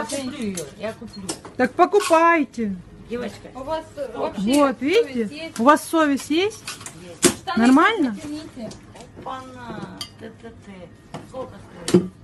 куплю ее, я куплю. Так покупайте. Девочка. У вас вообще Вот, видите? У вас совесть есть? Штаны Нормально? натяните. Опа-на. Ты. Сколько стоит?